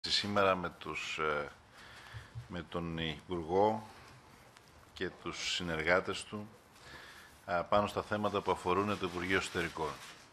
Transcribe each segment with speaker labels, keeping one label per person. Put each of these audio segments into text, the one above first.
Speaker 1: Σήμερα με τον Υπουργό και τους συνεργάτες του πάνω στα θέματα που αφορούν το Υπουργείο Εσωτερικών.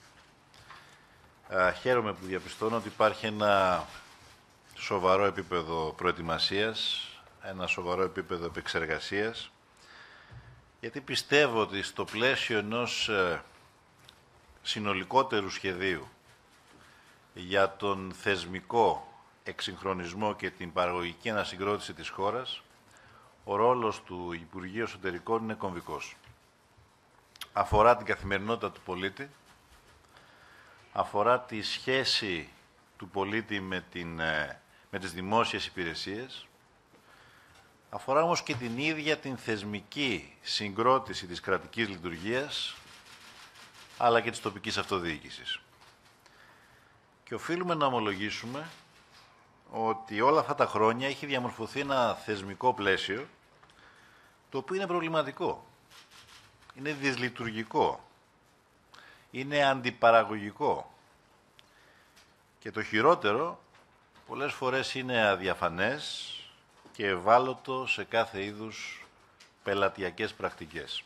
Speaker 1: Χαίρομαι που διαπιστώνω ότι υπάρχει ένα σοβαρό επίπεδο προετοιμασίας, ένα σοβαρό επίπεδο επεξεργασίας, γιατί πιστεύω ότι στο πλαίσιο ενός συνολικότερου σχεδίου για τον θεσμικό εξυγχρονισμό και την παραγωγική ανασυγκρότηση της χώρας, ο ρόλος του Υπουργείου Εσωτερικών είναι κομβικός. Αφορά την καθημερινότητα του πολίτη, αφορά τη σχέση του πολίτη με τις δημόσιες υπηρεσίες, αφορά όμως και την ίδια την θεσμική συγκρότηση της κρατικής λειτουργίας, αλλά και της τοπικής αυτοδιοίκησης. Και οφείλουμε να ομολογήσουμε ότι όλα αυτά τα χρόνια έχει διαμορφωθεί ένα θεσμικό πλαίσιο, το οποίο είναι προβληματικό, είναι δυσλειτουργικό, είναι αντιπαραγωγικό και το χειρότερο, πολλές φορές είναι αδιαφανές και ευάλωτο σε κάθε είδους πελατειακές πρακτικές.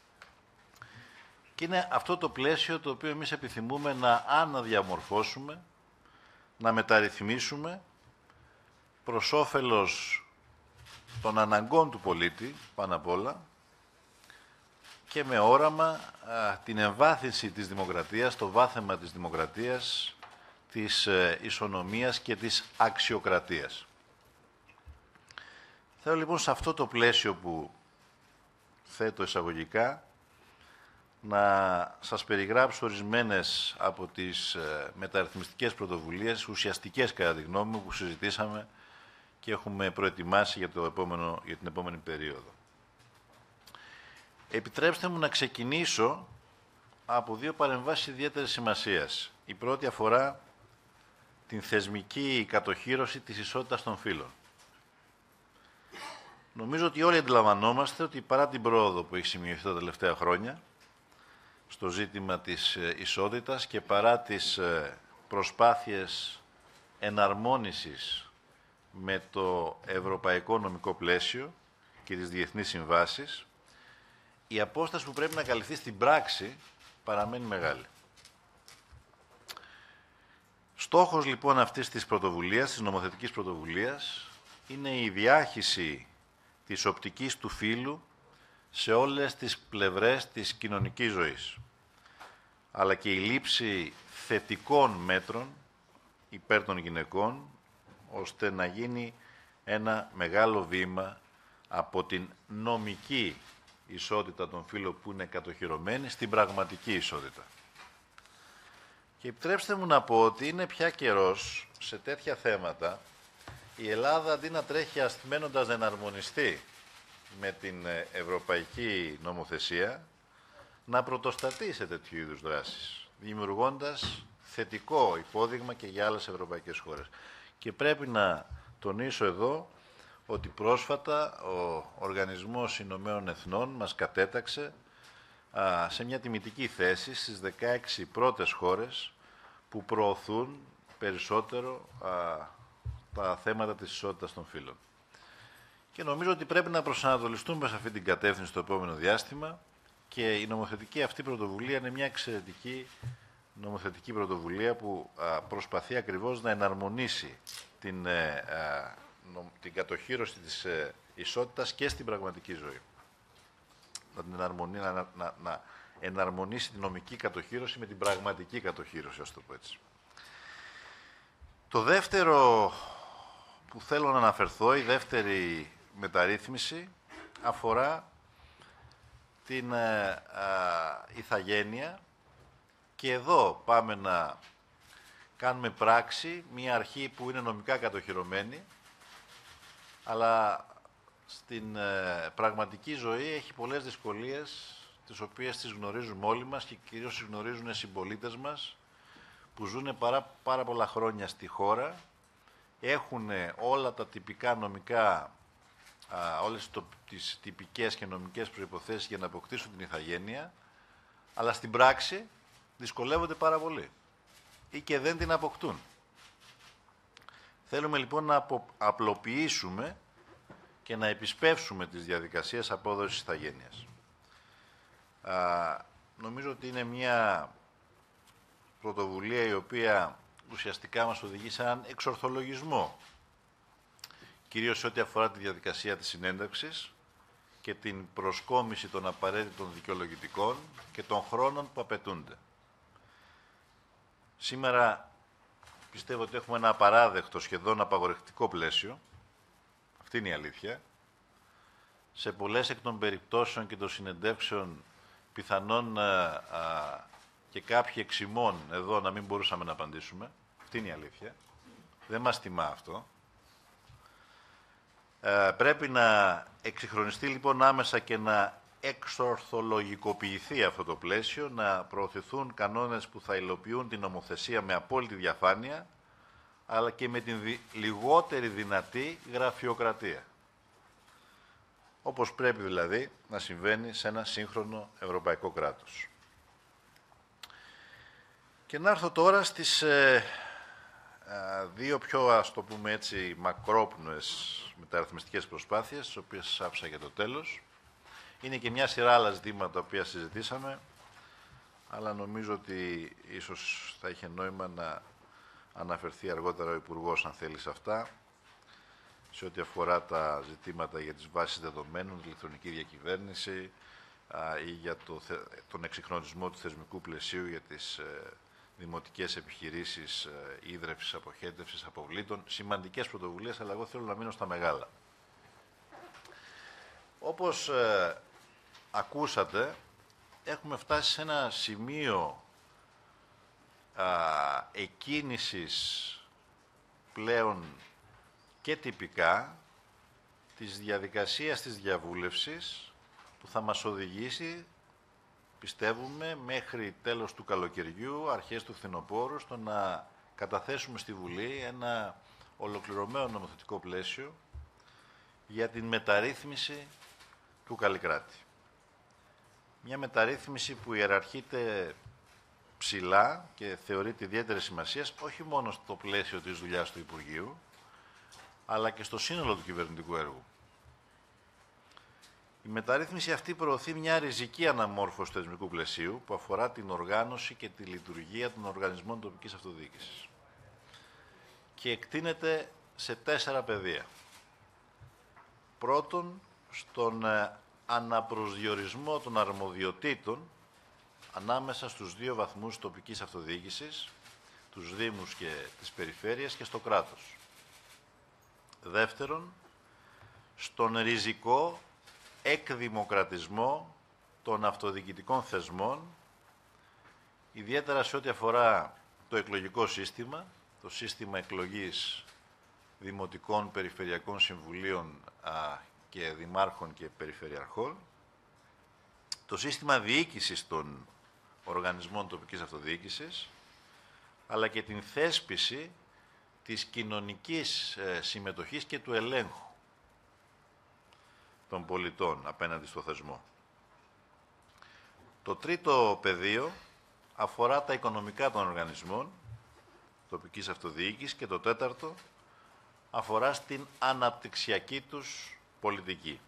Speaker 1: Και είναι αυτό το πλαίσιο το οποίο εμείς επιθυμούμε να αναδιαμορφώσουμε, να μεταρρυθμίσουμε προς όφελος των αναγκών του πολίτη, πάνω απ' όλα, και με όραμα την εμβάθυνση της δημοκρατίας, το βάθεμα της δημοκρατίας, της ισονομίας και της αξιοκρατίας. Θέλω λοιπόν σε αυτό το πλαίσιο που θέτω εισαγωγικά να σας περιγράψω ορισμένες από τις μεταρρυθμιστικές πρωτοβουλίες, ουσιαστικές κατά τη γνώμη μου, που συζητήσαμε και έχουμε προετοιμάσει για την επόμενη περίοδο. Επιτρέψτε μου να ξεκινήσω από δύο παρεμβάσεις ιδιαίτερης σημασίας. Η πρώτη αφορά την θεσμική κατοχύρωση της ισότητας των φύλων. Νομίζω ότι όλοι αντιλαμβανόμαστε ότι παρά την πρόοδο που έχει σημειωθεί τα τελευταία χρόνια στο ζήτημα της ισότητας και παρά τις προσπάθειες εναρμόνισης με το ευρωπαϊκό νομικό πλαίσιο και τις διεθνείς συμβάσεις, η απόσταση που πρέπει να καλυφθεί στην πράξη παραμένει μεγάλη. Στόχος λοιπόν αυτής της πρωτοβουλίας, της νομοθετικής πρωτοβουλίας, είναι η διάχυση της οπτικής του φύλου σε όλες τις πλευρές της κοινωνικής ζωής, αλλά και η λήψη θετικών μέτρων υπέρ των γυναικών, ώστε να γίνει ένα μεγάλο βήμα από την νομική ισότητα των φύλων που είναι κατοχυρωμένη στην πραγματική ισότητα. Και επιτρέψτε μου να πω ότι είναι πια καιρός σε τέτοια θέματα η Ελλάδα, αντί να τρέχει ασθμένοντας να εναρμονιστεί με την ευρωπαϊκή νομοθεσία, να πρωτοστατεί σε τέτοιου είδους δράσεις, δημιουργώντας θετικό υπόδειγμα και για άλλες ευρωπαϊκές χώρες. Και πρέπει να τονίσω εδώ ότι πρόσφατα ο Οργανισμός Ηνωμένων Εθνών μας κατέταξε σε μια τιμητική θέση στις 16 πρώτες χώρες που προωθούν περισσότερο τα θέματα της ισότητας των φύλων. Και νομίζω ότι πρέπει να προσανατολιστούμε σε αυτή την κατεύθυνση στο επόμενο διάστημα και η νομοθετική αυτή πρωτοβουλία είναι μια εξαιρετική νομοθετική πρωτοβουλία που προσπαθεί ακριβώς να εναρμονίσει την κατοχύρωση της ισότητας και στην πραγματική ζωή. Να εναρμονίσει την νομική κατοχύρωση με την πραγματική κατοχύρωση, ας το πω έτσι. Το δεύτερο που θέλω να αναφερθώ, η δεύτερη μεταρρύθμιση, αφορά την ηθαγένεια, και εδώ πάμε να κάνουμε πράξη μια αρχή που είναι νομικά κατοχυρωμένη, αλλά στην πραγματική ζωή έχει πολλές δυσκολίες, τις οποίες τις γνωρίζουμε όλοι μας και κυρίως τις γνωρίζουν οι συμπολίτες μας που ζουν πάρα πολλά χρόνια στη χώρα, έχουν όλα τα τυπικά νομικά, όλες τις τυπικές και νομικές προϋποθέσεις για να αποκτήσουν την ηθαγένεια, αλλά στην πράξη δυσκολεύονται πάρα πολύ ή και δεν την αποκτούν. Θέλουμε λοιπόν να απλοποιήσουμε και να επισπεύσουμε τις διαδικασίες απόδοσης ηθαγένειας. Νομίζω ότι είναι μια πρωτοβουλία η οποία ουσιαστικά μας οδηγεί σε έναν εξορθολογισμό, κυρίως σε ό,τι αφορά τη διαδικασία της συνέντευξης και την προσκόμιση των απαραίτητων δικαιολογητικών και των χρόνων που απαιτούνται. Σήμερα πιστεύω ότι έχουμε ένα απαράδεκτο, σχεδόν απαγορευτικό πλαίσιο. Αυτή είναι η αλήθεια. Σε πολλές εκ των περιπτώσεων και των συνεντεύξεων πιθανόν και κάποιοι εξημών εδώ να μην μπορούσαμε να απαντήσουμε. Αυτή είναι η αλήθεια. Δεν μας τιμά αυτό. Πρέπει να εξυγχρονιστεί λοιπόν άμεσα και να εξορθολογικοποιηθεί αυτό το πλαίσιο, να προωθηθούν κανόνες που θα υλοποιούν την νομοθεσία με απόλυτη διαφάνεια, αλλά και με την λιγότερη δυνατή γραφειοκρατία. Όπως πρέπει δηλαδή να συμβαίνει σε ένα σύγχρονο ευρωπαϊκό κράτος. Και να έρθω τώρα στις δύο πιο, ας το πούμε έτσι, μακρόπνοες μεταρρυθμιστικές προσπάθειες, τις οποίες άφησα για το τέλος. Είναι και μια σειρά άλλα ζητήματα τα οποία συζητήσαμε, αλλά νομίζω ότι ίσως θα είχε νόημα να αναφερθεί αργότερα ο Υπουργός, αν θέλει, σε αυτά, σε ό,τι αφορά τα ζητήματα για τις βάσεις δεδομένων, την ηλεκτρονική διακυβέρνηση ή για τον εξυγχρονισμό του θεσμικού πλαισίου για τις δημοτικές επιχειρήσεις ίδρευσης, αποχέτευσης, αποβλήτων. Σημαντικές πρωτοβουλίες, αλλά εγώ θέλω να μείνω στα μεγάλα. Όπως ακούσατε, έχουμε φτάσει σε ένα σημείο εκκίνησης πλέον και τυπικά της διαδικασίας της διαβούλευσης που θα μας οδηγήσει, πιστεύουμε, μέχρι τέλος του καλοκαιριού, αρχές του φθινοπόρου, στο να καταθέσουμε στη Βουλή ένα ολοκληρωμένο νομοθετικό πλαίσιο για την μεταρρύθμιση του Καλλικράτη. Μια μεταρρύθμιση που ιεραρχείται ψηλά και θεωρείται ιδιαίτερη σημασία, όχι μόνο στο πλαίσιο της δουλειάς του Υπουργείου, αλλά και στο σύνολο του κυβερνητικού έργου. Η μεταρρύθμιση αυτή προωθεί μια ριζική αναμόρφωση του θεσμικού πλαισίου που αφορά την οργάνωση και τη λειτουργία των οργανισμών τοπικής αυτοδιοίκησης και εκτείνεται σε 4 πεδία. Πρώτον, στον αναπροσδιορισμό των αρμοδιοτήτων ανάμεσα στους 2 βαθμούς τοπικής αυτοδιοίκησης, τους Δήμους και τις Περιφέρειες και στο κράτος. Δεύτερον, στον ριζικό εκδημοκρατισμό των αυτοδιοικητικών θεσμών, ιδιαίτερα σε ό,τι αφορά το εκλογικό σύστημα, το σύστημα εκλογής δημοτικών, περιφερειακών συμβουλίων και δημάρχων και περιφερειαρχών, το σύστημα διοίκησης των οργανισμών τοπικής αυτοδιοίκησης, αλλά και την θέσπιση της κοινωνικής συμμετοχής και του ελέγχου των πολιτών απέναντι στο θεσμό. Το τρίτο πεδίο αφορά τα οικονομικά των οργανισμών τοπικής αυτοδιοίκησης και το τέταρτο αφορά στην αναπτυξιακή τους πολιτική.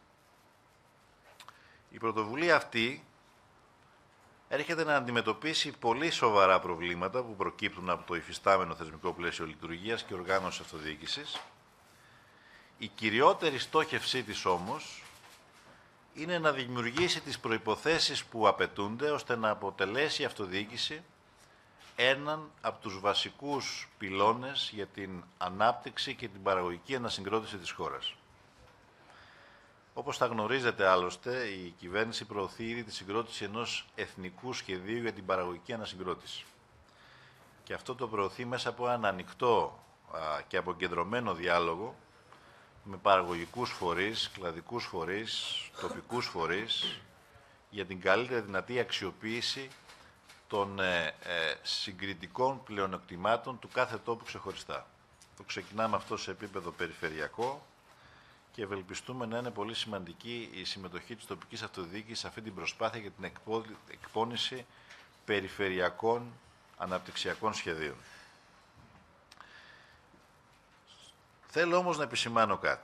Speaker 1: Η πρωτοβουλία αυτή έρχεται να αντιμετωπίσει πολύ σοβαρά προβλήματα που προκύπτουν από το υφιστάμενο θεσμικό πλαίσιο λειτουργίας και οργάνωσης αυτοδιοίκησης. Η κυριότερη στόχευσή της όμως είναι να δημιουργήσει τις προϋποθέσεις που απαιτούνται ώστε να αποτελέσει η αυτοδιοίκηση έναν από τους βασικούς πυλώνες για την ανάπτυξη και την παραγωγική ανασυγκρότηση της χώρας. Όπως θα γνωρίζετε άλλωστε, η κυβέρνηση προωθεί ήδη τη συγκρότηση ενός εθνικού σχεδίου για την παραγωγική ανασυγκρότηση. Και αυτό το προωθεί μέσα από έναν ανοιχτό και αποκεντρωμένο διάλογο με παραγωγικούς φορείς, κλαδικούς φορείς, τοπικούς φορείς, για την καλύτερη δυνατή αξιοποίηση των συγκριτικών πλεονεκτημάτων του κάθε τόπου ξεχωριστά. Το ξεκινάμε αυτό σε επίπεδο περιφερειακό και ευελπιστούμε να είναι πολύ σημαντική η συμμετοχή της τοπικής αυτοδιοίκησης σε αυτή την προσπάθεια για την εκπόνηση περιφερειακών αναπτυξιακών σχεδίων. Θέλω όμως να επισημάνω κάτι.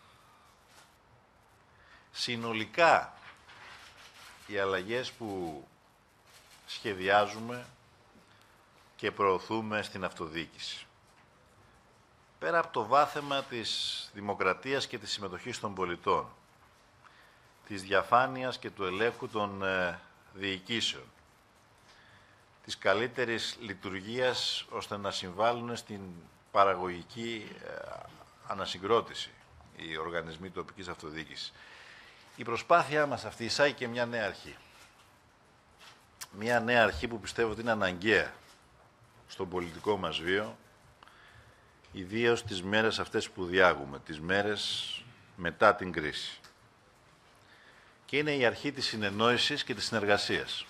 Speaker 1: Συνολικά, οι αλλαγές που σχεδιάζουμε και προωθούμε στην αυτοδιοίκηση, πέρα από το βάθεμα της δημοκρατίας και της συμμετοχής των πολιτών, της διαφάνειας και του ελέγχου των διοικήσεων, της καλύτερης λειτουργίας ώστε να συμβάλλουν στην παραγωγική ανασυγκρότηση οι οργανισμοί τοπικής αυτοδιοίκησης. Η προσπάθειά μας αυτή εισάγει και μια νέα αρχή. Μια νέα αρχή που πιστεύω ότι είναι αναγκαία στον πολιτικό μας βίο, ιδίως τις μέρες αυτές που διάγουμε, τις μέρες μετά την κρίση. Και είναι η αρχή της συνεννόησης και της συνεργασίας.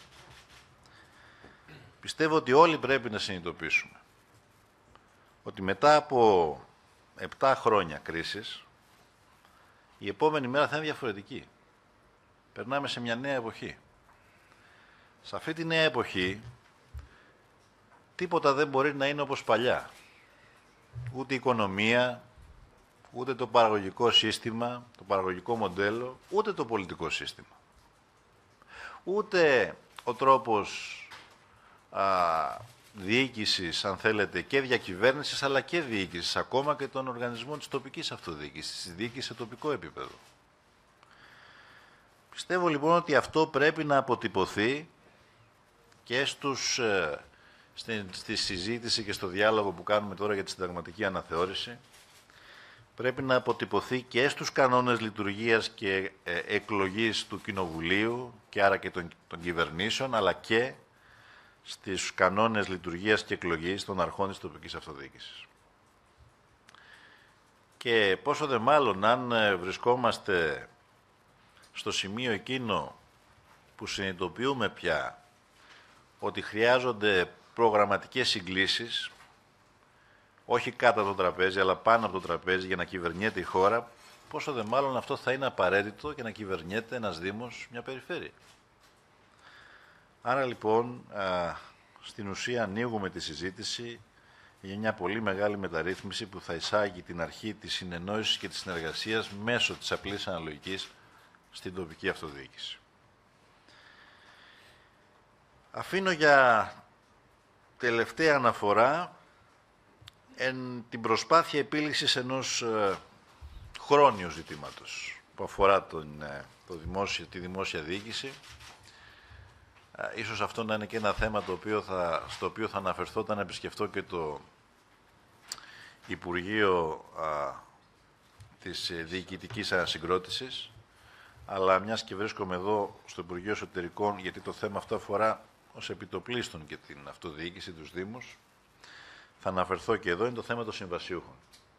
Speaker 1: Πιστεύω ότι όλοι πρέπει να συνειδητοποιήσουμε ότι μετά από 7 χρόνια κρίσης, η επόμενη μέρα θα είναι διαφορετική. Περνάμε σε μια νέα εποχή. Σε αυτή τη νέα εποχή, τίποτα δεν μπορεί να είναι όπως παλιά. Ούτε η οικονομία, ούτε το παραγωγικό σύστημα, το παραγωγικό μοντέλο, ούτε το πολιτικό σύστημα. Ούτε ο τρόπος διοίκησης, αν θέλετε, και διακυβέρνησης, αλλά και διοίκησης, ακόμα και των οργανισμών της τοπικής αυτοδιοίκησης, της διοίκησης σε τοπικό επίπεδο. Πιστεύω λοιπόν ότι αυτό πρέπει να αποτυπωθεί και στη συζήτηση και στο διάλογο που κάνουμε τώρα για τη συνταγματική αναθεώρηση. Πρέπει να αποτυπωθεί και στους κανόνες λειτουργίας και εκλογής του Κοινοβουλίου και άρα και των κυβερνήσεων, αλλά και στις κανόνες λειτουργίας και εκλογής των αρχών της τοπικής αυτοδιοίκησης. Και πόσο δε μάλλον αν βρισκόμαστε στο σημείο εκείνο που συνειδητοποιούμε πια ότι χρειάζονται προγραμματικές συγκλήσεις, όχι κάτω από το τραπέζι, αλλά πάνω από το τραπέζι για να κυβερνιέται η χώρα, πόσο δε μάλλον αυτό θα είναι απαραίτητο για να κυβερνιέται ένας Δήμος, μια περιφέρεια. Άρα λοιπόν, στην ουσία ανοίγουμε τη συζήτηση για μια πολύ μεγάλη μεταρρύθμιση που θα εισάγει την αρχή της συνεννόησης και της συνεργασίας μέσω της απλής αναλογικής στην τοπική αυτοδιοίκηση. Αφήνω για τελευταία αναφορά την προσπάθεια επίλυσης ενός χρόνιου ζητήματος που αφορά τη δημόσια διοίκηση. Ίσως αυτό να είναι και ένα θέμα στο οποίο θα αναφερθώ όταν επισκεφτώ και το Υπουργείο της Διοικητικής Ανασυγκρότησης, αλλά μιας και βρίσκομαι εδώ στο Υπουργείο Εσωτερικών, γιατί το θέμα αυτό αφορά ως επιτοπλίστων και την αυτοδιοίκηση τους Δήμους, θα αναφερθώ και εδώ, είναι το θέμα των συμβασιούχων.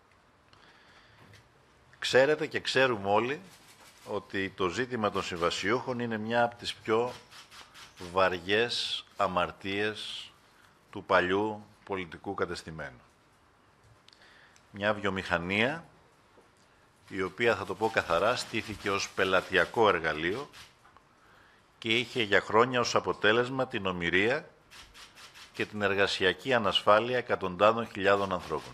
Speaker 1: Ξέρετε και ξέρουμε όλοι ότι το ζήτημα των συμβασιούχων είναι μια από τις πιο βαριές αμαρτίες του παλιού πολιτικού κατεστημένου. Μια βιομηχανία η οποία, θα το πω καθαρά, στήθηκε ως πελατειακό εργαλείο και είχε για χρόνια ως αποτέλεσμα την ομηρία και την εργασιακή ανασφάλεια εκατοντάδων χιλιάδων ανθρώπων.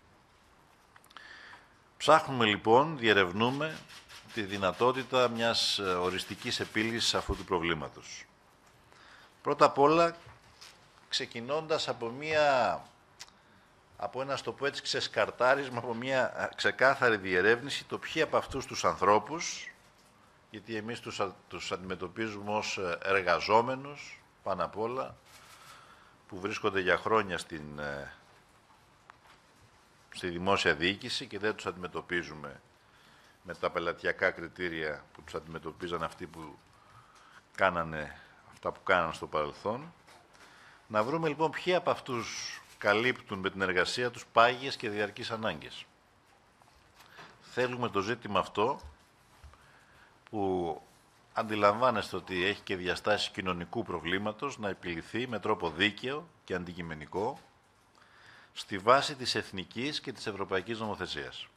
Speaker 1: Ψάχνουμε λοιπόν, διερευνούμε τη δυνατότητα μιας οριστικής επίλυσης αυτού του προβλήματος. Πρώτα απ' όλα, ξεκινώντας από ένα, στο πω έτσι, ξεσκαρτάρισμα, από μια ξεκάθαρη διερεύνηση, το ποιοι από αυτούς τους ανθρώπους, γιατί εμείς τους αντιμετωπίζουμε ως εργαζόμενους, πάνω απ' όλα, που βρίσκονται για χρόνια στη δημόσια διοίκηση και δεν τους αντιμετωπίζουμε με τα πελατειακά κριτήρια που τους αντιμετωπίζαν αυτοί που κάνανε αυτά που κάναν στο παρελθόν. Να βρούμε λοιπόν ποιοι από αυτούς καλύπτουν με την εργασία τους πάγιες και διαρκείς ανάγκες. Θέλουμε το ζήτημα αυτό, που αντιλαμβάνεστε ότι έχει και διαστάσεις κοινωνικού προβλήματος, να επιληθεί με τρόπο δίκαιο και αντικειμενικό στη βάση της εθνικής και της ευρωπαϊκής νομοθεσίας.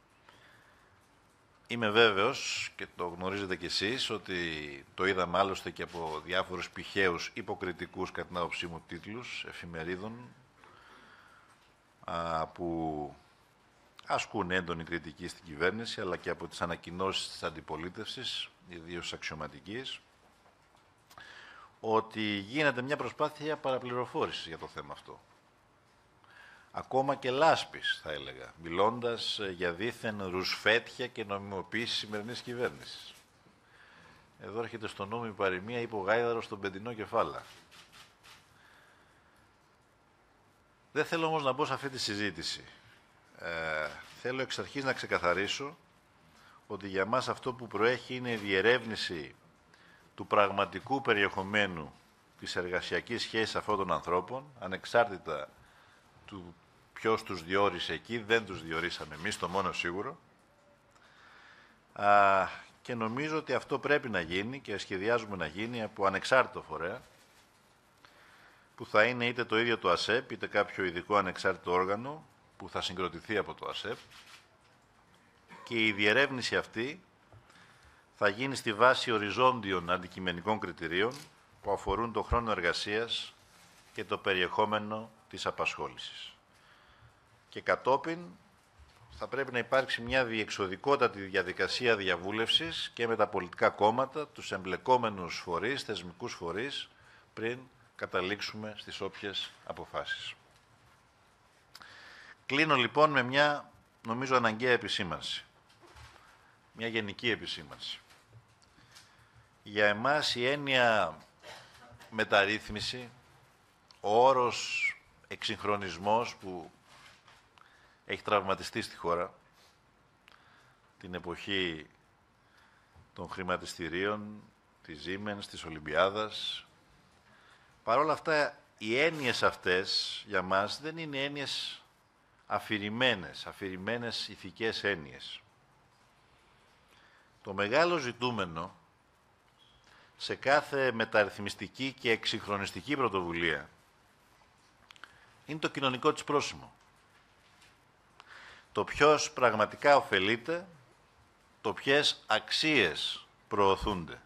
Speaker 1: Είμαι βέβαιος, και το γνωρίζετε κι εσείς, ότι το είδαμε άλλωστε και από διάφορους πηχαίους υποκριτικούς, κατά την άποψή μου, τίτλους εφημερίδων που ασκούν έντονη κριτική στην κυβέρνηση, αλλά και από τις ανακοινώσεις της αντιπολίτευσης, ιδίως αξιωματικής, ότι γίνεται μια προσπάθεια παραπληροφόρησης για το θέμα αυτό. Ακόμα και λάσπης, θα έλεγα, μιλώντας για δήθεν ρουσφέτια και νομιμοποίηση σημερινής κυβέρνησης. Εδώ έρχεται στο νου η παροιμία «Είπε ο γάιδαρος στον πεντινό κεφάλα». Δεν θέλω όμως να μπω σε αυτή τη συζήτηση. Θέλω εξ αρχής να ξεκαθαρίσω ότι για μας αυτό που προέχει είναι η διερεύνηση του πραγματικού περιεχομένου της εργασιακής σχέσης αυτών των ανθρώπων, ανεξάρτητα του ποιος τους διόρισε εκεί, δεν τους διορίσαμε εμείς, το μόνο σίγουρο. Και νομίζω ότι αυτό πρέπει να γίνει και σχεδιάζουμε να γίνει από ανεξάρτητο φορέα, που θα είναι είτε το ίδιο το ΑΣΕΠ, είτε κάποιο ειδικό ανεξάρτητο όργανο που θα συγκροτηθεί από το ΑΣΕΠ, και η διερεύνηση αυτή θα γίνει στη βάση οριζόντιων αντικειμενικών κριτηρίων που αφορούν το χρόνο εργασίας και το περιεχόμενο της απασχόλησης. Και κατόπιν θα πρέπει να υπάρξει μια διεξοδικότατη διαδικασία διαβούλευσης και με τα πολιτικά κόμματα, τους εμπλεκόμενους φορείς, θεσμικούς φορείς, πριν καταλήξουμε στις όποιες αποφάσεις. Κλείνω λοιπόν με μια, νομίζω, αναγκαία επισήμανση. Μια γενική επισήμανση. Για εμάς η έννοια μεταρρύθμιση, ο όρος εξυγχρονισμός που έχει τραυματιστεί στη χώρα την εποχή των χρηματιστηρίων, της Siemens, της Ολυμπιάδας. Παρ' όλα αυτά, οι έννοιες αυτές για μας δεν είναι έννοιες αφηρημένες ηθικές έννοιες. Το μεγάλο ζητούμενο σε κάθε μεταρρυθμιστική και εξυγχρονιστική πρωτοβουλία είναι το κοινωνικό της πρόσημο. Το ποιος πραγματικά ωφελείται, το ποιες αξίες προωθούνται.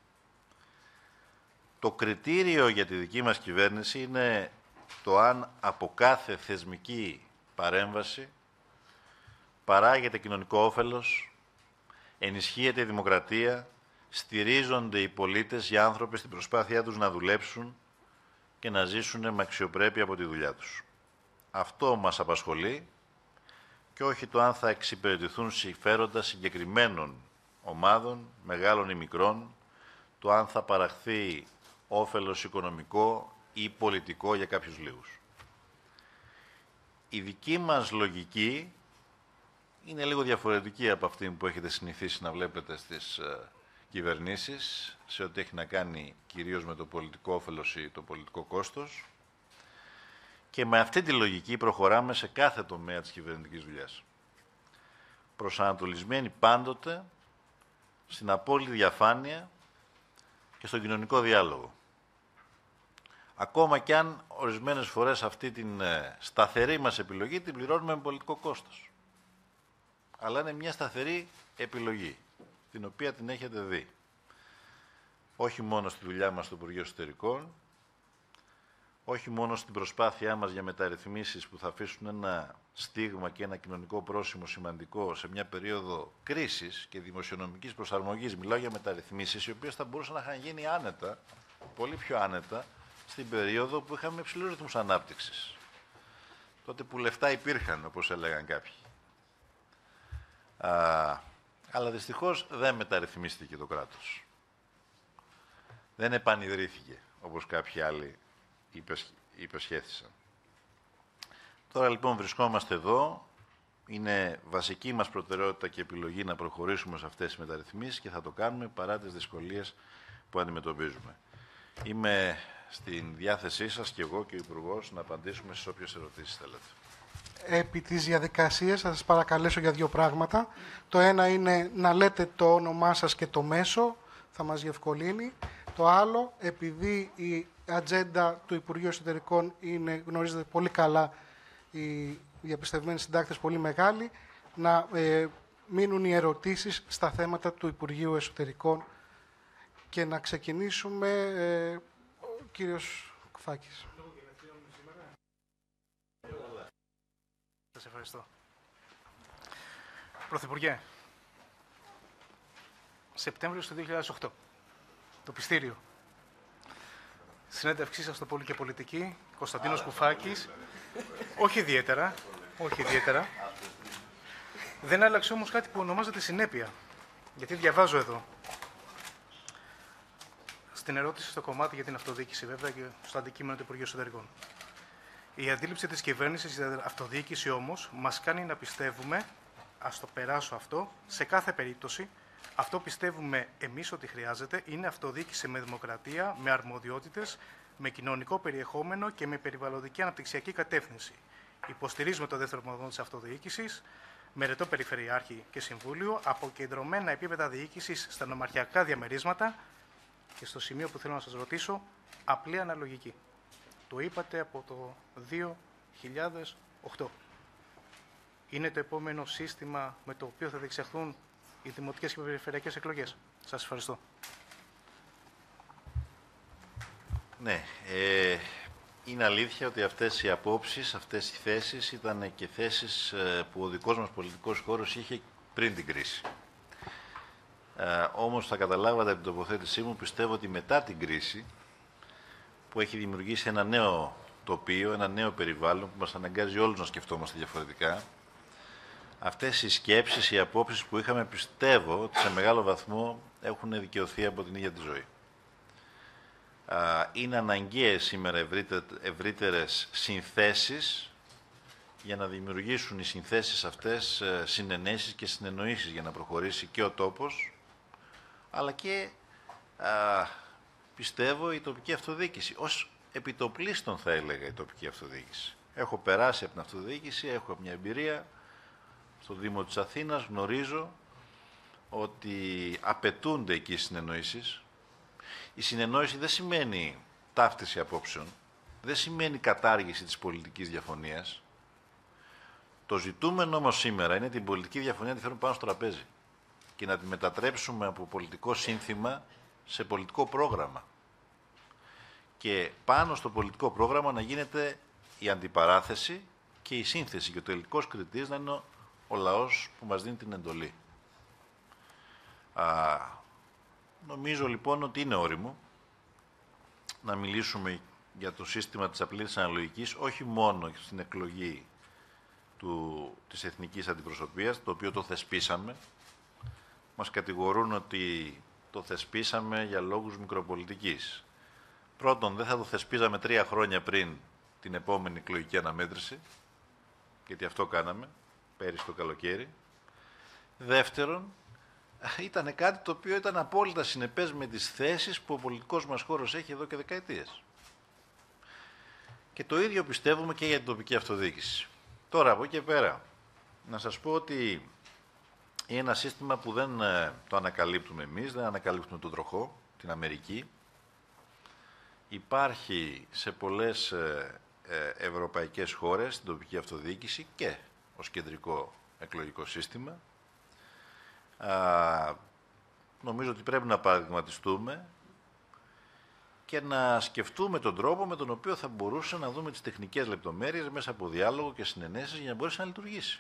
Speaker 1: Το κριτήριο για τη δική μας κυβέρνηση είναι το αν από κάθε θεσμική παρέμβαση παράγεται κοινωνικό όφελος, ενισχύεται η δημοκρατία, στηρίζονται οι πολίτες, οι άνθρωποι στην προσπάθειά τους να δουλέψουν και να ζήσουν με αξιοπρέπεια από τη δουλειά τους. Αυτό μας απασχολεί και όχι το αν θα εξυπηρετηθούν συμφέροντα συγκεκριμένων ομάδων, μεγάλων ή μικρών, το αν θα παραχθεί όφελος οικονομικό ή πολιτικό για κάποιους λίγους. Η δική μας λογική είναι λίγο διαφορετική από αυτή που έχετε συνηθίσει να βλέπετε στις κυβερνήσεις, σε ό,τι έχει να κάνει κυρίως με το πολιτικό όφελος ή το πολιτικό κόστος, και με αυτή τη λογική προχωράμε σε κάθε τομέα της κυβερνητικής δουλειάς. Προσανατολισμένοι πάντοτε στην απόλυτη διαφάνεια και στον κοινωνικό διάλογο. Ακόμα κι αν ορισμένες φορές αυτή την σταθερή μας επιλογή την πληρώνουμε με πολιτικό κόστος. Αλλά είναι μια σταθερή επιλογή, την οποία την έχετε δει. Όχι μόνο στη δουλειά μας στο Υπουργείο Εσωτερικών, όχι μόνο στην προσπάθειά μας για μεταρρυθμίσεις που θα αφήσουν ένα στίγμα και ένα κοινωνικό πρόσημο σημαντικό σε μια περίοδο κρίσης και δημοσιονομικής προσαρμογής. Μιλάω για μεταρρυθμίσεις οι οποίες θα μπορούσαν να είχαν γίνει άνετα, πολύ πιο άνετα, στην περίοδο που είχαμε υψηλούς ρυθμούς ανάπτυξης. Τότε που λεφτά υπήρχαν, όπως έλεγαν κάποιοι. Αλλά δυστυχώς δεν μεταρρυθμίστηκε το κράτος. Δεν επανειδρύθηκε, όπως κάποιοι άλλοι υπεσχέθησαν. Τώρα λοιπόν βρισκόμαστε εδώ. Είναι βασική μας προτεραιότητα και επιλογή να προχωρήσουμε σε αυτές τις μεταρρυθμίσεις και θα το κάνουμε παρά τις δυσκολίες που αντιμετωπίζουμε. Είμαι στην διάθεσή σας και εγώ και ο Υπουργός να απαντήσουμε στις όποιες ερωτήσεις θέλετε.
Speaker 2: Επί της διαδικασίας θα σας παρακαλέσω για δύο πράγματα. Το ένα είναι να λέτε το όνομά σας και το μέσο, θα μας διευκολύνει. Το άλλο, επειδή η ατζέντα του Υπουργείου Εσωτερικών είναι, γνωρίζετε πολύ καλά, οι διαπιστευμένοι συντάκτες πολύ μεγάλοι, να μείνουν οι ερωτήσεις στα θέματα του Υπουργείου Εσωτερικών και να ξεκινήσουμε, ο κύριος Κουφάκης.
Speaker 3: Σας ευχαριστώ. Πρωθυπουργέ, Σεπτέμβριος του 2008, το Πιστήριο. Συνέντευξή σας στο Πόλη και Πολιτική, Κωνσταντίνος Κουφάκης. Όχι ιδιαίτερα. Δεν άλλαξε όμως κάτι που ονομάζεται συνέπεια. Γιατί διαβάζω εδώ. Στην ερώτηση στο κομμάτι για την αυτοδιοίκηση, βέβαια, και στο αντικείμενο του Υπουργείου Εσωτερικών. Η αντίληψη της κυβέρνησης για την αυτοδιοίκηση όμως μας κάνει να πιστεύουμε, ας το περάσω αυτό, σε κάθε περίπτωση, αυτό πιστεύουμε εμείς ότι χρειάζεται είναι αυτοδιοίκηση με δημοκρατία, με αρμοδιότητες, με κοινωνικό περιεχόμενο και με περιβαλλοντική αναπτυξιακή κατεύθυνση. Υποστηρίζουμε το δεύτερο μοδό της αυτοδιοίκησης, με ρετό περιφερειάρχη και συμβούλιο, αποκεντρωμένα επίπεδα διοίκησης στα νομαρχιακά διαμερίσματα και στο σημείο που θέλω να σας ρωτήσω, απλή αναλογική. Το είπατε από το 2008. Είναι το επόμενο σύστημα με το οποίο θα διεξαχθούν οι δημοτικές και περιφερειακές εκλογές. Σας ευχαριστώ.
Speaker 1: Ναι, είναι αλήθεια ότι αυτές οι απόψεις, αυτές οι θέσεις ήταν και θέσεις που ο δικός μας πολιτικός χώρος είχε πριν την κρίση. Όμως θα καταλάβατε από την τοποθέτησή μου, πιστεύω ότι μετά την κρίση, που έχει δημιουργήσει ένα νέο τοπίο, ένα νέο περιβάλλον που μας αναγκάζει όλους να σκεφτόμαστε διαφορετικά, αυτές οι σκέψεις, οι απόψεις που είχαμε, πιστεύω ότι σε μεγάλο βαθμό έχουν δικαιωθεί από την ίδια τη ζωή. Είναι αναγκαίες σήμερα ευρύτερες συνθέσεις για να δημιουργήσουν οι συνθέσεις αυτές συνενέσεις και συνεννοήσεις για να προχωρήσει και ο τόπος, αλλά και πιστεύω η τοπική αυτοδιοίκηση. Ως επιτοπλίστων θα έλεγα η τοπική αυτοδιοίκηση. Έχω περάσει από την αυτοδιοίκηση, έχω μια εμπειρία στο Δήμο της Αθήνας, γνωρίζω ότι απαιτούνται εκεί συνεννοήσεις. Η συνεννόηση δεν σημαίνει ταύτιση απόψεων, δεν σημαίνει κατάργηση της πολιτικής διαφωνίας. Το ζητούμενο όμως σήμερα είναι την πολιτική διαφωνία να τη φέρουμε πάνω στο τραπέζι και να τη μετατρέψουμε από πολιτικό σύνθημα σε πολιτικό πρόγραμμα. Και πάνω στο πολιτικό πρόγραμμα να γίνεται η αντιπαράθεση και η σύνθεση και ο τελικός κριτής να είναι ο λαός που μας δίνει την εντολή. Νομίζω λοιπόν ότι είναι όριμο να μιλήσουμε για το σύστημα της απλής αναλογικής, όχι μόνο στην εκλογή της εθνικής αντιπροσωπείας, το οποίο το θεσπίσαμε. Μας κατηγορούν ότι το θεσπίσαμε για λόγους μικροπολιτικής. Πρώτον, δεν θα το θεσπίζαμε 3 χρόνια πριν την επόμενη εκλογική αναμέτρηση, γιατί αυτό κάναμε πέρυσι το καλοκαίρι. Δεύτερον, ήταν κάτι το οποίο ήταν απόλυτα συνεπές με τις θέσεις που ο πολιτικός μας χώρος έχει εδώ και δεκαετίες. Και το ίδιο πιστεύουμε και για την τοπική αυτοδιοίκηση. Τώρα, από εκεί και πέρα, να σας πω ότι είναι ένα σύστημα που δεν το ανακαλύπτουμε εμείς, δεν ανακαλύπτουμε τον τροχό, την Αμερική. Υπάρχει σε πολλές ευρωπαϊκές χώρες την τοπική αυτοδιοίκηση και ως κεντρικό εκλογικό σύστημα. Νομίζω ότι πρέπει να παραδειγματιστούμε και να σκεφτούμε τον τρόπο με τον οποίο θα μπορούσε να δούμε τις τεχνικές λεπτομέρειες μέσα από διάλογο και συνενέσεις για να μπορέσει να λειτουργήσει.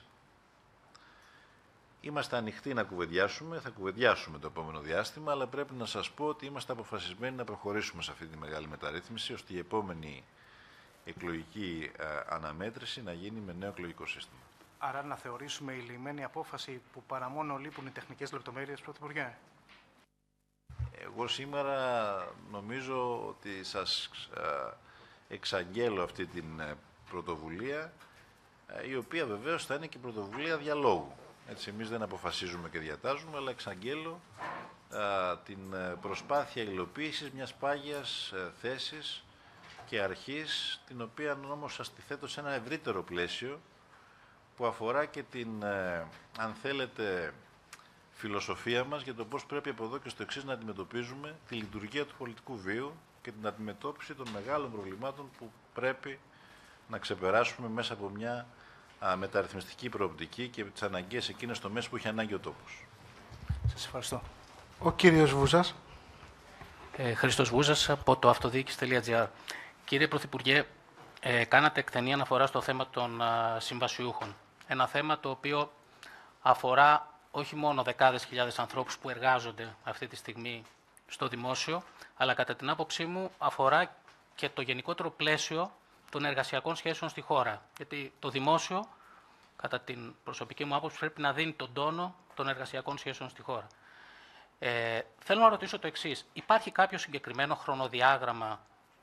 Speaker 1: Είμαστε ανοιχτοί να κουβεντιάσουμε, θα κουβεντιάσουμε το επόμενο διάστημα, αλλά πρέπει να σας πω ότι είμαστε αποφασισμένοι να προχωρήσουμε σε αυτή τη μεγάλη μεταρρύθμιση, ώστε η επόμενη εκλογική αναμέτρηση να γίνει με νέο εκλογικό σύστημα.
Speaker 3: Άρα να θεωρήσουμε η λυμμένη απόφαση που παρά μόνο λείπουν οι τεχνικές λεπτομέρειες, Πρωθυπουργέ.
Speaker 1: Εγώ σήμερα νομίζω ότι σας εξαγγέλω αυτή την πρωτοβουλία, η οποία βεβαίως θα είναι και πρωτοβουλία διαλόγου. Έτσι, εμείς δεν αποφασίζουμε και διατάζουμε, αλλά εξαγγέλω την προσπάθεια υλοποίησης μιας πάγιας θέσης και αρχής, την οποία όμως σας τη θέτω σε ένα ευρύτερο πλαίσιο, που αφορά και την, αν θέλετε, φιλοσοφία μας για το πώς πρέπει από εδώ και στο εξής να αντιμετωπίζουμε τη λειτουργία του πολιτικού βίου και την αντιμετώπιση των μεγάλων προβλημάτων που πρέπει να ξεπεράσουμε μέσα από μια μεταρρυθμιστική προοπτική και τις αναγκαίες εκείνες τομές που έχει ανάγκη ο τόπος.
Speaker 3: Σας ευχαριστώ.
Speaker 2: Ο κύριος Βούζας.
Speaker 4: Χρήστος Βούζας από το αυτοδιοίκηση.gr. Κύριε Πρωθυπουργέ, κάνατε εκτενή αναφορά στο θέμα των συμβασιούχων. Ένα θέμα το οποίο αφορά όχι μόνο δεκάδες χιλιάδες ανθρώπους που εργάζονται αυτή τη στιγμή στο δημόσιο, αλλά κατά την άποψή μου αφορά και το γενικότερο πλαίσιο των εργασιακών σχέσεων στη χώρα. Γιατί το δημόσιο, κατά την προσωπική μου άποψη, πρέπει να δίνει τον τόνο των εργασιακών σχέσεων στη χώρα. Θέλω να ρωτήσω το εξής. Υπάρχει κάποιο συγκεκριμένο χρονοδιάγραμμα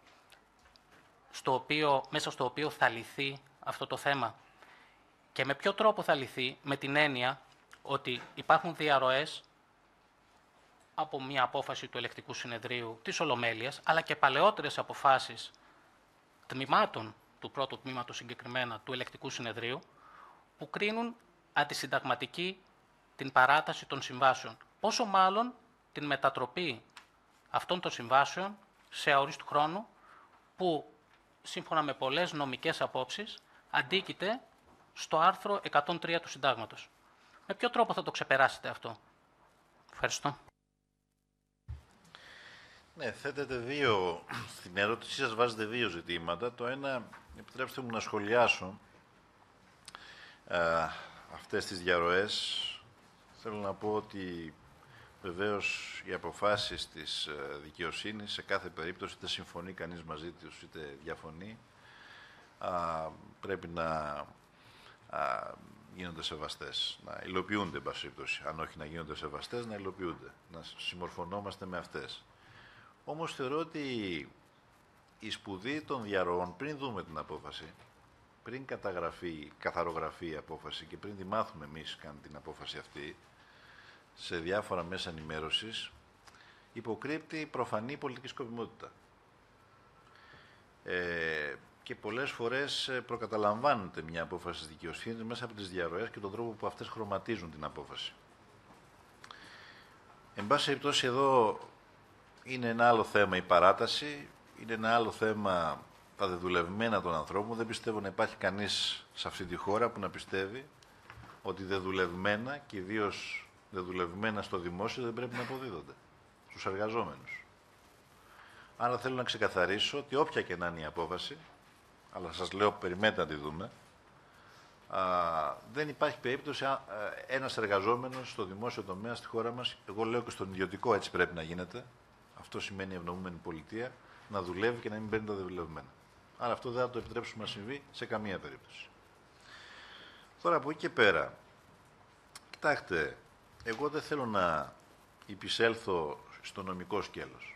Speaker 4: μέσα στο οποίο θα λυθεί αυτό το θέμα? Και με ποιο τρόπο θα λυθεί? Με την έννοια ότι υπάρχουν διαρροές από μια απόφαση του Ελεκτικού Συνεδρίου της Ολομέλειας, αλλά και παλαιότερες αποφάσεις τμήματων του πρώτου τμήματος συγκεκριμένα του Ελεκτικού Συνεδρίου, που κρίνουν αντισυνταγματική την παράταση των συμβάσεων. Πόσο μάλλον την μετατροπή αυτών των συμβάσεων σε αορίστου χρόνου, που σύμφωνα με πολλές νομικές απόψεις αντίκειται στο άρθρο 103 του Συντάγματος. Με ποιο τρόπο θα το ξεπεράσετε αυτό? Ευχαριστώ.
Speaker 1: Ναι, στην ερώτησή σας βάζετε δύο ζητήματα. Το ένα, επιτρέψτε μου να σχολιάσω αυτές τις διαρροές. Θέλω να πω ότι βεβαίως οι αποφάσεις της δικαιοσύνης σε κάθε περίπτωση, είτε συμφωνεί κανείς μαζί τους είτε διαφωνεί, πρέπει να γίνονται σεβαστές, να υλοποιούνται, εν πάση περιπτώσει. Αν όχι να γίνονται σεβαστές, να υλοποιούνται, να συμμορφωνόμαστε με αυτές. Όμως θεωρώ ότι η σπουδή των διαρροών, πριν δούμε την απόφαση, πριν καθαρογραφεί η απόφαση και πριν τη μάθουμε εμείς καν την απόφαση αυτή, σε διάφορα μέσα ενημέρωσης, υποκρύπτει προφανή πολιτική σκοπιμότητα. Και πολλές φορές προκαταλαμβάνεται μια απόφαση της δικαιοσύνης μέσα από τις διαρροές και τον τρόπο που αυτές χρωματίζουν την απόφαση. Εν πάση περιπτώσει, εδώ είναι ένα άλλο θέμα η παράταση, είναι ένα άλλο θέμα τα δεδουλευμένα των ανθρώπων. Δεν πιστεύω να υπάρχει κανείς σε αυτή τη χώρα που να πιστεύει ότι δεδουλευμένα και ιδίως δεδουλευμένα στο δημόσιο δεν πρέπει να αποδίδονται στους εργαζόμενους. Άρα θέλω να ξεκαθαρίσω ότι όποια και να είναι η απόφαση, αλλά σας λέω περιμένετε να τη δούμε, δεν υπάρχει περίπτωση ένας εργαζόμενος στο δημόσιο τομέα στη χώρα μας, εγώ λέω και στον ιδιωτικό έτσι πρέπει να γίνεται, αυτό σημαίνει ευνοούμενη πολιτεία, να δουλεύει και να μην παίρνει τα δεδουλευμένα. Άρα αυτό δεν θα το επιτρέψουμε να συμβεί σε καμία περίπτωση. Τώρα από εκεί και πέρα, κοιτάξτε, εγώ δεν θέλω να υπησέλθω στο νομικό σκέλος.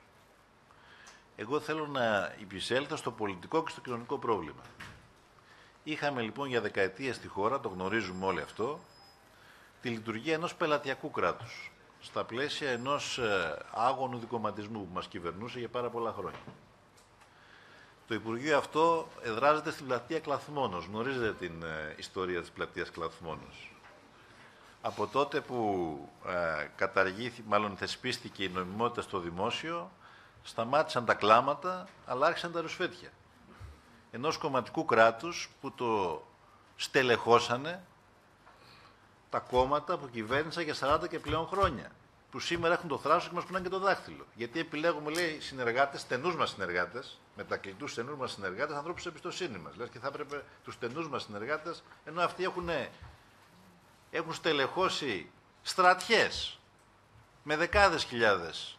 Speaker 1: Εγώ θέλω να υπησέλθω στο πολιτικό και στο κοινωνικό πρόβλημα. Είχαμε λοιπόν για δεκαετίες στη χώρα, το γνωρίζουμε όλοι αυτό, τη λειτουργία ενός πελατειακού κράτους, στα πλαίσια ενός άγωνου δικομματισμού που μας κυβερνούσε για πάρα πολλά χρόνια. Το Υπουργείο αυτό εδράζεται στην πλατεία Κλαθμόνος. Γνωρίζετε την ιστορία της πλατείας Κλαθμόνος. Από τότε που θεσπίστηκε η νομιμότητα στο δημόσιο, σταμάτησαν τα κλάματα, αλλά άρχισαν τα ρουσφέτια. Ενός κομματικού κράτους που το στελεχώσανε τα κόμματα που κυβέρνησαν για 40 και πλέον χρόνια. Που σήμερα έχουν το θράσος και μας κουνάνε και το δάχτυλο. Γιατί επιλέγουμε, λέει, συνεργάτες, στενούς μας συνεργάτες, μετακλητούς στενούς μας συνεργάτες, ανθρώπους της εμπιστοσύνης μας. Λες και θα έπρεπε τους στενούς μας συνεργάτες, ενώ αυτοί έχουν στελεχώσει στρατιές με δεκάδες χιλιάδες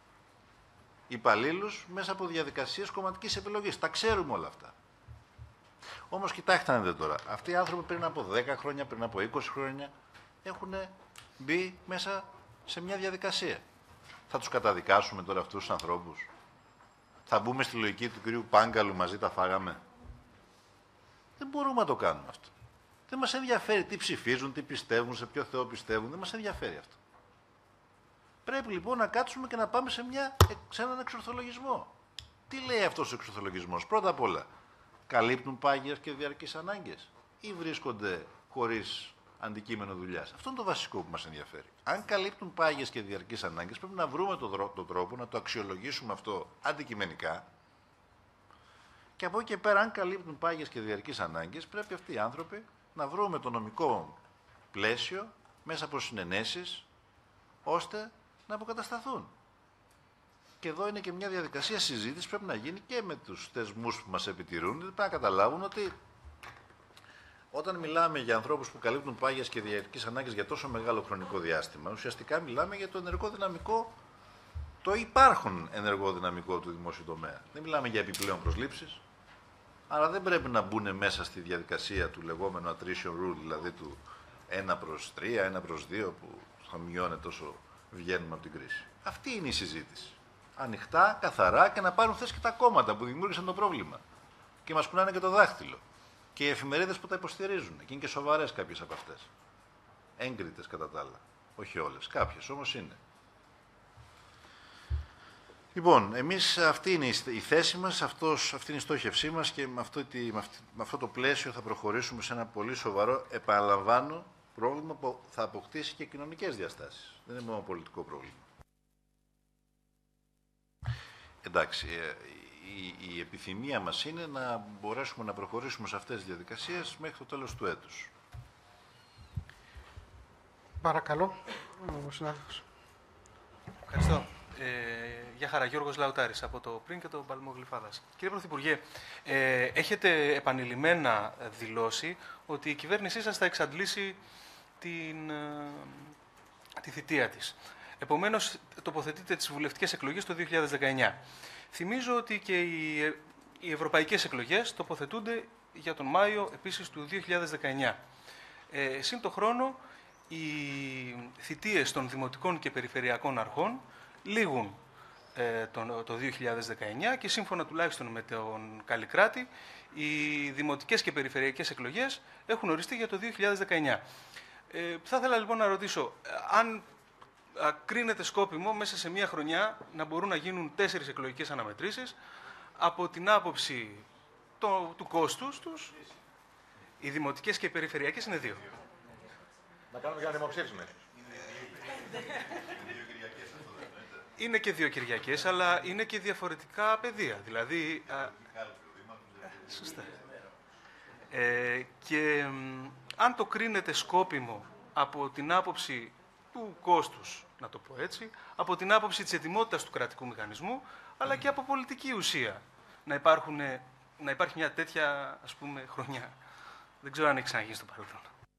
Speaker 1: υπαλλήλους μέσα από διαδικασίες κομματικής επιλογής. Τα ξέρουμε όλα αυτά. Όμως κοιτάξτε να δείτε τώρα. Αυτοί οι άνθρωποι πριν από 10 χρόνια, πριν από 20 χρόνια έχουν μπει μέσα σε μια διαδικασία. Θα τους καταδικάσουμε τώρα αυτούς τους ανθρώπους? Θα μπούμε στη λογική του κυρίου Πάγκαλου, μαζί τα φάγαμε? Δεν μπορούμε να το κάνουμε αυτό. Δεν μας ενδιαφέρει τι ψηφίζουν, τι πιστεύουν, σε ποιο Θεό πιστεύουν. Δεν μας ενδιαφέρει αυτό. Πρέπει λοιπόν να κάτσουμε και να πάμε σε έναν εξορθολογισμό. Τι λέει αυτός ο εξορθολογισμός? Πρώτα απ' όλα, καλύπτουν πάγιες και διαρκείς ανάγκες ή βρίσκονται χωρίς αντικείμενο δουλειάς? Αυτό είναι το βασικό που μας ενδιαφέρει. Αν καλύπτουν πάγιες και διαρκείς ανάγκες, πρέπει να βρούμε τον τρόπο να το αξιολογήσουμε αυτό αντικειμενικά. Και από εκεί και πέρα, αν καλύπτουν πάγιες και διαρκείς ανάγκες, πρέπει αυτοί οι άνθρωποι να βρούμε το νομικό πλαίσιο μέσα από συνενέσεις, ώστε να αποκατασταθούν. Και εδώ είναι και μια διαδικασία συζήτηση που πρέπει να γίνει και με τους θεσμούς που μας επιτηρούν. Πρέπει να καταλάβουν ότι Όταν μιλάμε για ανθρώπους που καλύπτουν πάγιες και διαρκείς ανάγκες για τόσο μεγάλο χρονικό διάστημα, ουσιαστικά μιλάμε για το ενεργό δυναμικό, το υπάρχον ενεργό δυναμικό του δημόσιου τομέα. Δεν μιλάμε για επιπλέον προσλήψεις, άρα δεν πρέπει να μπουν μέσα στη διαδικασία του λεγόμενου attrition rule, δηλαδή του 1/3, 1/2, που θα μειώνεται όσο βγαίνουμε από την κρίση. Αυτή είναι η συζήτηση. Ανοιχτά, καθαρά και να πάρουν θέση και τα κόμματα που δημιούργησαν το πρόβλημα. Και μας κουνάνε και το δάχτυλο. Και οι εφημερίδες που τα υποστηρίζουν. Και είναι και σοβαρές κάποιες από αυτές. Έγκριτες κατά τα άλλα. Όχι όλες. Κάποιες όμως είναι. Λοιπόν, εμείς αυτή είναι η θέση μας, αυτή είναι η στόχευσή μας και με αυτό το πλαίσιο θα προχωρήσουμε σε ένα πολύ σοβαρό, επαναλαμβάνω, πρόβλημα που θα αποκτήσει και κοινωνικές διαστάσεις. Δεν είναι μόνο πολιτικό πρόβλημα. Εντάξει, η επιθυμία μας είναι να μπορέσουμε να προχωρήσουμε σε αυτές τις διαδικασίες μέχρι το τέλος του έτους.
Speaker 2: Παρακαλώ, ο συνάδελφος.
Speaker 3: Ευχαριστώ. Γεια χαρά, Γιώργος Λαουτάρης από το ΠΡΙΝ και το Παλμό Γλυφάδας. Κύριε Πρωθυπουργέ, έχετε επανειλημμένα δηλώσει ότι η κυβέρνησή σας θα εξαντλήσει τη θητεία της. Επομένως, τοποθετείτε τις βουλευτικές εκλογές το 2019. Θυμίζω ότι και οι ευρωπαϊκές εκλογές τοποθετούνται για τον Μάιο επίσης του 2019. Συν το χρόνο, οι θητείες των δημοτικών και περιφερειακών αρχών λήγουν το 2019 και σύμφωνα τουλάχιστον με τον Καλλικράτη, οι δημοτικές και περιφερειακές εκλογές έχουν οριστεί για το 2019. Θα ήθελα λοιπόν να ρωτήσω, αν κρίνεται σκόπιμο μέσα σε μία χρονιά να μπορούν να γίνουν 4 εκλογικές αναμετρήσεις, από την άποψη του κόστους τους, οι δημοτικές και οι περιφερειακές είναι 2.
Speaker 5: Να κάνουμε για ένα δημοψήφισμα.
Speaker 3: Είναι και 2 Κυριακές, αλλά είναι και διαφορετικά πεδία. Δηλαδή. Σωστά. Και αν το κρίνετε σκόπιμο από την άποψη του κόστους, να το πω έτσι, από την άποψη της ετοιμότητας του κρατικού μηχανισμού, αλλά και από πολιτική ουσία, να υπάρχει μια τέτοια, ας πούμε, χρονιά. Δεν ξέρω αν έχει ξαναγίνει στο παρελθόν.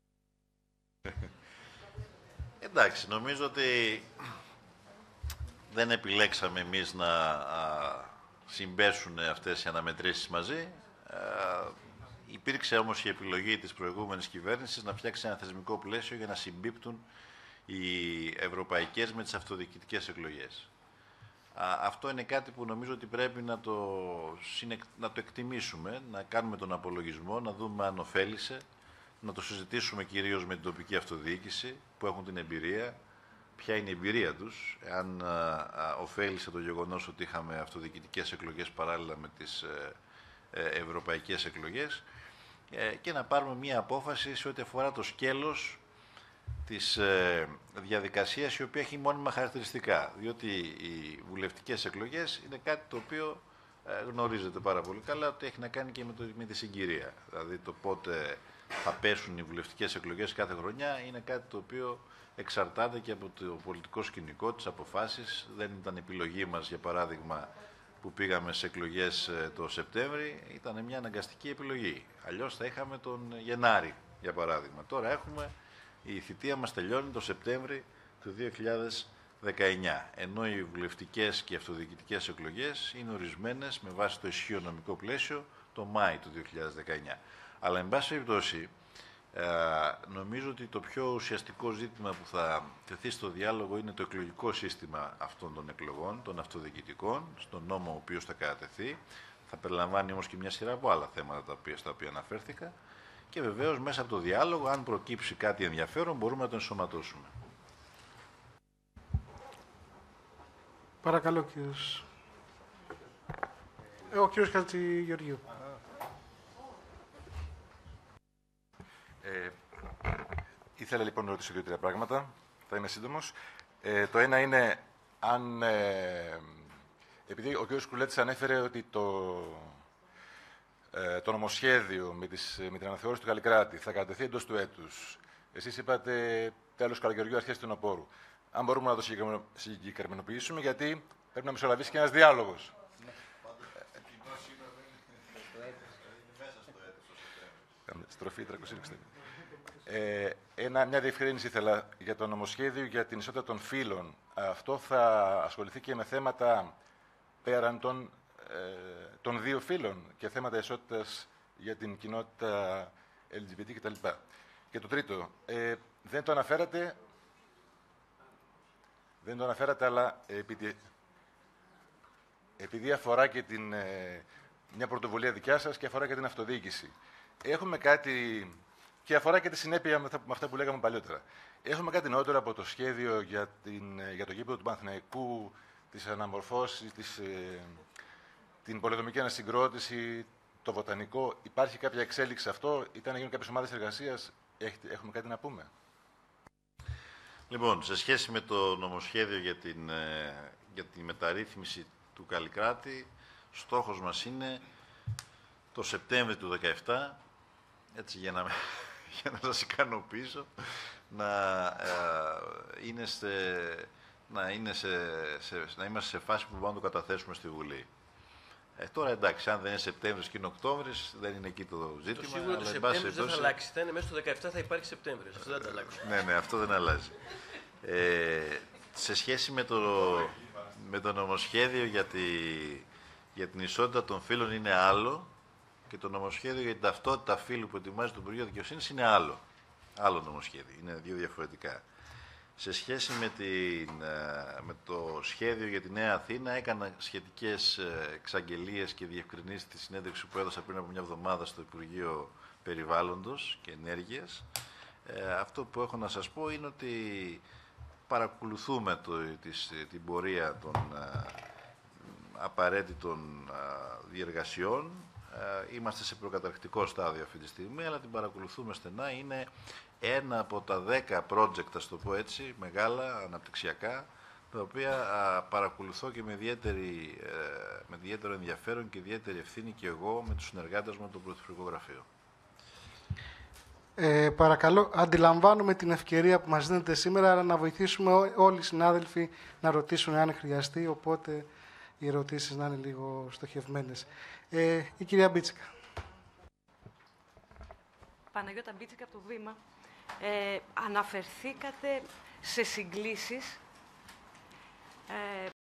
Speaker 1: Εντάξει, νομίζω ότι δεν επιλέξαμε εμείς να συμπέσουν αυτές οι αναμετρήσεις μαζί. Υπήρξε όμως η επιλογή της προηγούμενης κυβέρνησης να φτιάξει ένα θεσμικό πλαίσιο για να συμπίπτουν οι ευρωπαϊκές με τις αυτοδιοικητικές εκλογές. Αυτό είναι κάτι που νομίζω ότι πρέπει να το εκτιμήσουμε, να κάνουμε τον απολογισμό, να δούμε αν ωφέλησε, να το συζητήσουμε κυρίως με την τοπική αυτοδιοίκηση που έχουν την εμπειρία, ποια είναι η εμπειρία τους, αν ωφέλησε το γεγονός ότι είχαμε αυτοδιοικητικές εκλογές παράλληλα με τις ευρωπαϊκές εκλογές και να πάρουμε μία απόφαση σε ό,τι αφορά το σκέλος της διαδικασίας, η οποία έχει μόνιμα χαρακτηριστικά, διότι οι βουλευτικές εκλογές είναι κάτι το οποίο γνωρίζετε πάρα πολύ καλά ότι έχει να κάνει και με τη συγκυρία. Δηλαδή το πότε θα πέσουν οι βουλευτικές εκλογές κάθε χρονιά είναι κάτι το οποίο εξαρτάται και από το πολιτικό σκηνικό, τις αποφάσεις. Δεν ήταν επιλογή μας, για παράδειγμα, που πήγαμε σε εκλογές το Σεπτέμβρη, ήταν μια αναγκαστική επιλογή. Αλλιώς θα είχαμε τον Γενάρη, για παράδειγμα. Τώρα η θητεία μας τελειώνει το Σεπτέμβρη του 2019, ενώ οι βουλευτικές και αυτοδιοικητικές εκλογές είναι ορισμένες με βάση το ισχύο νομικό πλαίσιο το Μάη του 2019. Αλλά, εν πάση περιπτώσει, νομίζω ότι το πιο ουσιαστικό ζήτημα που θα τεθεί στο διάλογο είναι το εκλογικό σύστημα αυτών των εκλογών, των αυτοδιοικητικών, στον νόμο ο οποίος θα κατατεθεί. Θα περιλαμβάνει όμως και μια σειρά από άλλα θέματα στα οποία αναφέρθηκα. Και βεβαίως μέσα από το διάλογο, αν προκύψει κάτι ενδιαφέρον, μπορούμε να το ενσωματώσουμε.
Speaker 2: Παρακαλώ, κύριος. Ο κύριος Χατζηγεωργίου.
Speaker 5: Ήθελα λοιπόν να ρωτήσω 2-3 πράγματα. Θα είμαι σύντομος. Το ένα είναι αν. Επειδή ο κ. Κουλέτης ανέφερε ότι το νομοσχέδιο με την αναθεώρηση του Καλλικράτη θα κατατεθεί εντός του έτους. Εσείς είπατε τέλος καλοκαιριού, αρχές του φθινοπόρου. Αν μπορούμε να το συγκεκριμενοποιήσουμε, γιατί πρέπει να μεσολαβήσει και ένας διάλογος. Στροφή 360. Μια διευκρίνηση ήθελα για το νομοσχέδιο για την ισότητα των φύλων. Αυτό θα ασχοληθεί και με θέματα πέραν των δύο φύλων και θέματα ισότητας για την κοινότητα LGBT κτλ. Και το τρίτο, δεν το αναφέρατε, αλλά επειδή αφορά και μια πρωτοβουλία δικιά σας και αφορά και την αυτοδιοίκηση. Έχουμε κάτι, και αφορά και τη συνέπεια με αυτά που λέγαμε παλιότερα. Έχουμε κάτι νεότερο από το σχέδιο για το γήπεδο του Παναθηναϊκού, τις αναμορφώσεις, την πολεοδομική ανασυγκρότηση, το βοτανικό. Υπάρχει κάποια εξέλιξη σε αυτό, ήταν να γίνουν κάποιες ομάδες εργασίας, έχουμε κάτι να πούμε?
Speaker 1: Λοιπόν, σε σχέση με το νομοσχέδιο για τη μεταρρύθμιση του Καλλικράτη, στόχος μας είναι το Σεπτέμβριο του 2017, έτσι για να σας ικανοποιήσω, να είμαστε σε φάση που μπορούμε να το καταθέσουμε στη Βουλή. Τώρα εντάξει, αν δεν είναι Σεπτέμβριος και είναι Οκτώβρης, δεν είναι εκεί το ζήτημα.
Speaker 6: Το σίγουρο ότι Σεπτέμβριος δεν θα αλλάξει. Θα είναι μέσα στο 17, θα υπάρχει Σεπτέμβριος. Αυτό δεν θα αλλάξει.
Speaker 1: Ναι, αυτό δεν αλλάζει. Σε σχέση με το νομοσχέδιο για την ισότητα των φύλων είναι άλλο και το νομοσχέδιο για την ταυτότητα φύλου που ετοιμάζει το Υπουργείο Δικαιοσύνης είναι άλλο. Άλλο νομοσχέδιο. Είναι δύο διαφορετικά. Σε σχέση με το σχέδιο για τη Νέα Αθήνα, έκανα σχετικές εξαγγελίες και διευκρινήσεις στη συνέντευξη που έδωσα πριν από μια εβδομάδα στο Υπουργείο Περιβάλλοντος και Ενέργειας. Αυτό που έχω να σας πω είναι ότι παρακολουθούμε την πορεία των απαραίτητων διεργασιών. Είμαστε σε προκαταρκτικό στάδιο αυτή τη στιγμή, αλλά την παρακολουθούμε στενά. Είναι ένα από τα 10 project, ας το πω έτσι, μεγάλα, αναπτυξιακά, τα οποία παρακολουθώ και με ιδιαίτερο ενδιαφέρον και ιδιαίτερη ευθύνη και εγώ με τους συνεργάτες μου από το Πρωθυπουργικό Γραφείο.
Speaker 2: Παρακαλώ, αντιλαμβάνομαι την ευκαιρία που μας δίνετε σήμερα να βοηθήσουμε όλοι οι συνάδελφοι να ρωτήσουν αν χρειαστεί, οπότε οι ερωτήσεις να είναι λίγο στοχευμένες. Η κυρία Μπίτσικα.
Speaker 7: Παναγιώτα Μπίτσικα από το Βήμα. Αναφερθήκατε σε συγκλήσεις